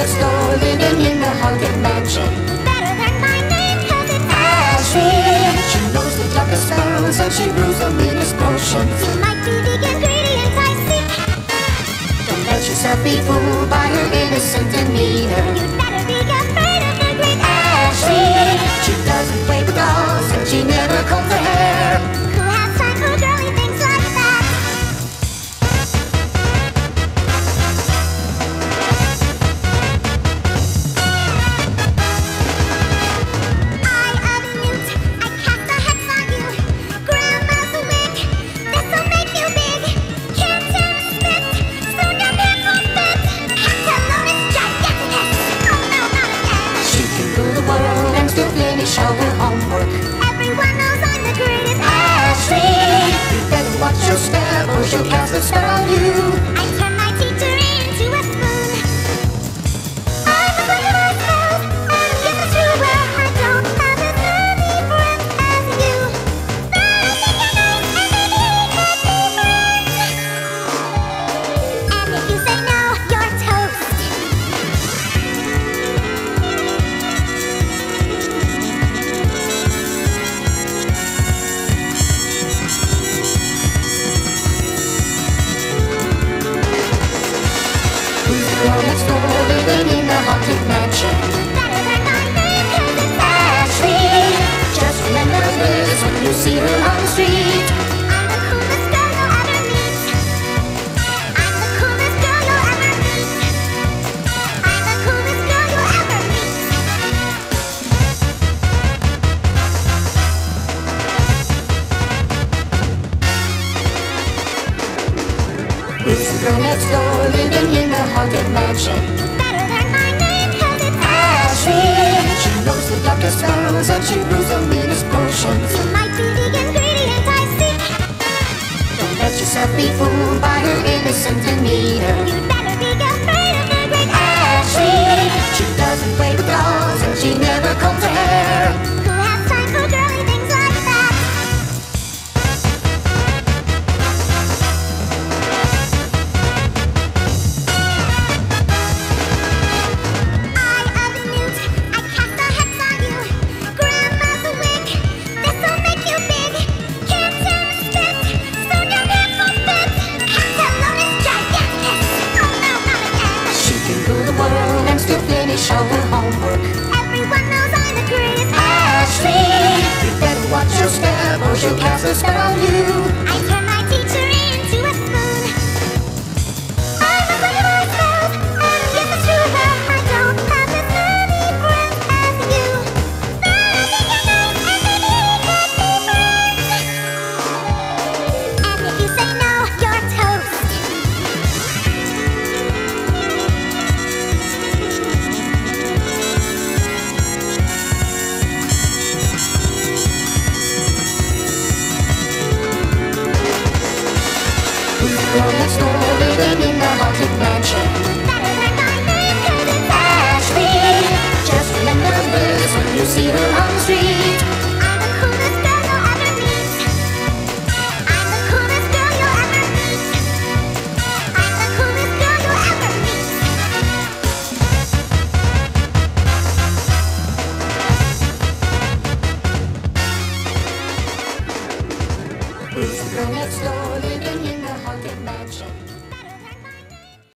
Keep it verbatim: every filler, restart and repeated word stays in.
next door, living in the haunted mansion. Better learn my name, cause it's Ashley. She knows the darkest spells and she brews the meanest potions. You might be the ingredients I seek. Don't let yourself be fooled by her innocent demeanor. You'd better be afraid of the great Ashley. She doesn't play with dolls and she never combs her hair. Who has time for girly things like that? Eye of a newt, I cast a hex on you. Grandma's a wig, this'll make you big. Can't turn a spit, soon your pants won't fit. Hectolonus giganticus, oh no, not again. She can rule the world and still finish all her homework. Everyone knows I'm the greatest. Ashley, you better watch your step or she'll cast a spell on you. I turn my teacher into a spoon. I'm a friend of myself, and yes, it's true. Well, I don't have as many friends as you, but I think you're nice, and maybe we could be friends. And if you say no, you're toast. Who's the girl next door, living in the haunted mansion? Better learn my name, cause it's Ashley. Just remember this when you see her on the street. I'm the coolest girl you'll ever meet. I'm the coolest girl you'll ever meet. I'm the coolest girl you'll ever meet. Who's the girl next door, living in the haunted mansion? Better learn my name, cause it's Ashley. She knows the darkest spells and she brews the meanest potions. You might be the ingredients I seek. Don't let yourself be fooled by her innocent demeanor. You'd better be afraid of the great Ashley. She doesn't play with dolls and she never combs her hair. Who has time for girly things like that? Eye of a newt, I cast a hex on you. Grandma's a wig, this'll make you big. Can't turn a spit, soon your pants won't fit. Hectolonus giganticus, oh no, not again. She can rule the world and still finish all her homework. Everyone knows I'm the greatest. Ashley, you better watch your step or she'll cast a spell on you. I turn my teacher into a spoon. I'm a friend of myself, and yes, it's true. Well, I don't have as many friends as you, but I think you're nice, and maybe we could be friends. And if you say no, you're toast. Who's the girl next door, living in the haunted mansion? Better learn my name, cause it's Ashley. Just remember this when you see her on the street. I'm the coolest girl you'll ever meet. I'm the coolest girl you'll ever meet. I'm the coolest girl you'll ever meet. Who's the girl next door, living in